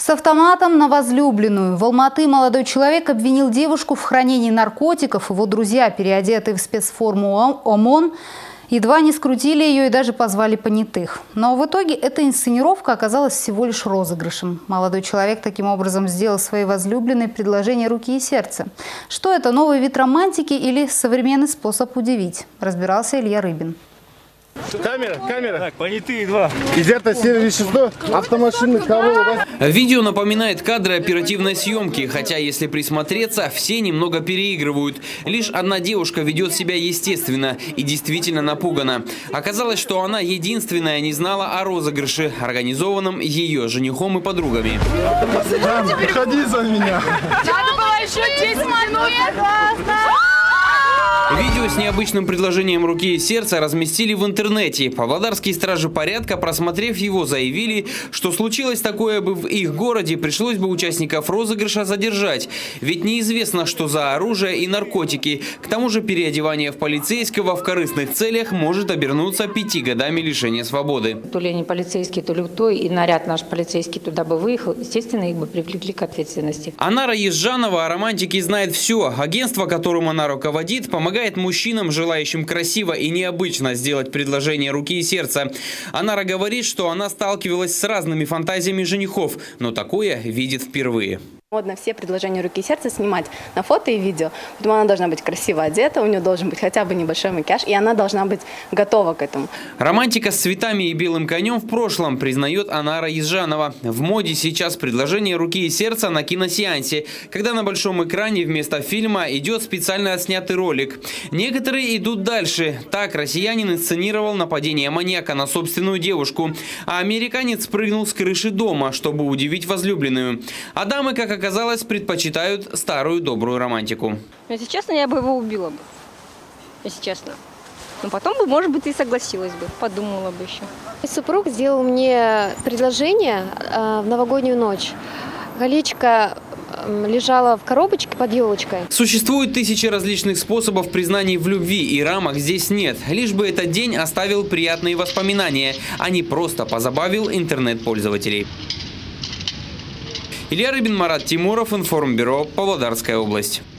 С автоматом на возлюбленную. В Алматы молодой человек обвинил девушку в хранении наркотиков. Его друзья, переодетые в спецформу ОМОН, едва не скрутили ее и даже позвали понятых. Но в итоге эта инсценировка оказалась всего лишь розыгрышем. Молодой человек таким образом сделал своей возлюбленной предложение руки и сердца. Что это, новый вид романтики или современный способ удивить? Разбирался Илья Рыбин. Камера. Так, понятые два. Изъято серое вещество, автомашины, Королла. Видео напоминает кадры оперативной съемки, хотя, если присмотреться, все немного переигрывают. Лишь одна девушка ведет себя естественно и действительно напугана. Оказалось, что она единственная не знала о розыгрыше, организованном ее женихом и подругами. Выходи за меня. Надо было еще 10 минут. Видео с необычным предложением руки и сердца разместили в интернете. Павлодарские стражи порядка, просмотрев его, заявили, что случилось такое бы в их городе, пришлось бы участников розыгрыша задержать. Ведь неизвестно, что за оружие и наркотики. К тому же переодевание в полицейского в корыстных целях может обернуться 5 годами лишения свободы. То ли они полицейские, то ли кто, и наряд наш полицейский туда бы выехал, естественно, их бы привлекли к ответственности. Анара Езжанова о романтике знает все. Агентство, которым она руководит, помогает мужчинам, желающим красиво и необычно сделать предложение руки и сердца. Анара говорит, что она сталкивалась с разными фантазиями женихов, но такое видит впервые. Модно все предложения руки и сердца снимать на фото и видео. Поэтому она должна быть красиво одета, у нее должен быть хотя бы небольшой макияж, и она должна быть готова к этому. Романтика с цветами и белым конем в прошлом, признает Анара Езжанова. В моде сейчас предложение руки и сердца на киносеансе, когда на большом экране вместо фильма идет специально отснятый ролик. Некоторые идут дальше. Так россиянин инсценировал нападение маньяка на собственную девушку, а американец прыгнул с крыши дома, чтобы удивить возлюбленную. А дамы, как оказалось, предпочитают старую добрую романтику. Если честно, я бы его убила бы. Если честно. Но потом бы, может быть, и согласилась бы, подумала бы еще. Супруг сделал мне предложение в новогоднюю ночь. Колечко лежало в коробочке под елочкой. Существует тысячи различных способов признаний в любви, и рамок здесь нет. Лишь бы этот день оставил приятные воспоминания, а не просто позабавил интернет-пользователей. Илья Рыбин, Марат Тимуров, Информбюро, Павлодарская область.